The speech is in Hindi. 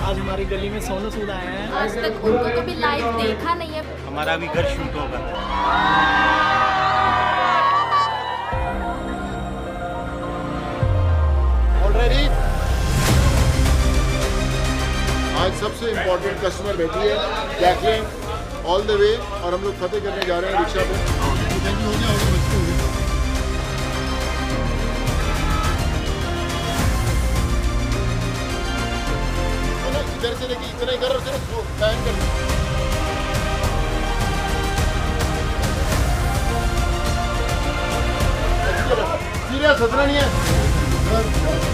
आज हमारी गली में सोनू सूद आए हैं। आज तक उनको कभी लाइव देखा नहीं है। हमारा भी घर शूट होगा। ऑलरेडी आज सबसे इम्पोर्टेंट कस्टमर बैठी है जैकलिन ऑल द वे, और हम लोग फतेह करने जा रहे हैं रिक्शा पे। इधर से लेके इतना ही कर सिर्फ बैन कर सीरियस हंसना नहीं है।